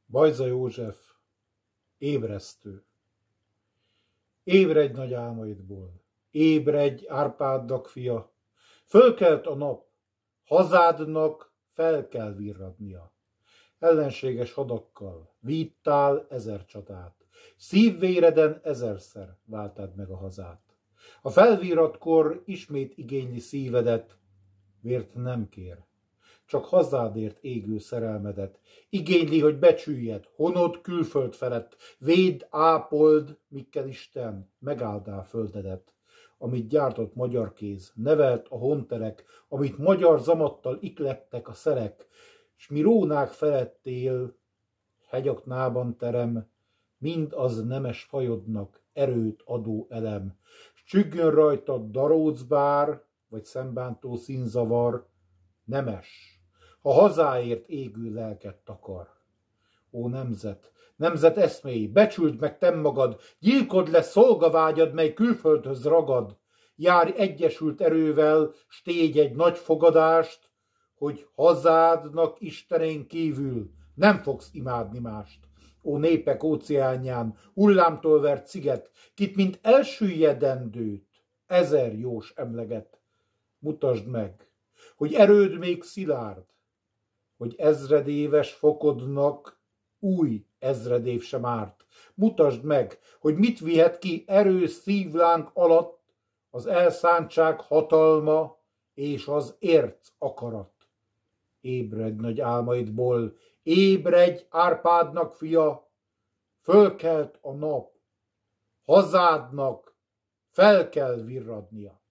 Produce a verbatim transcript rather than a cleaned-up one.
Bajza József, ébresztő. Ébredj nagy álmaidból, ébredj Árpádnak fia, fölkelt a nap, hazádnak fel kell virradnia. Ellenséges hadakkal vívtál ezer csatát, szívvéreden ezerszer váltád meg a hazát. A felvirradkor ismét igényli szívedet, vért nem kér, csak hazádért égő szerelmedet. Igényli, hogy becsüljed, honod külföld felett, védd, ápold, mikkel Isten megáldá földedet. Amit gyártott magyar kéz, nevelt a honterek, amit magyar zamattal iklettek a szerek, s mi rónák felett él, hegyaknában terem, mind az nemes fajodnak erőt adó elem. S csüggjön rajtad darócbár, vagy szembántó színzavar, nemes, ha hazáért égő lelket takar. Ó nemzet, nemzet eszméi, becsüld meg te magad, gyilkod le szolgavágyad, mely külföldhöz ragad. Járj egyesült erővel, s tégy egy nagy fogadást, hogy hazádnak Istenén kívül nem fogsz imádni mást. Ó népek óceánján, hullámtól vert sziget, kit mint elsüllyedendőt ezer jós emleget. Mutasd meg, hogy erőd még szilárd, hogy ezredéves fokodnak új ezredév sem árt. Mutasd meg, hogy mit vihet ki erős szívlánk alatt az elszántság hatalma és az érc akarat. Ébredj nagy álmaidból, ébredj Árpádnak fia, fölkelt a nap, hazádnak fel kell virradnia.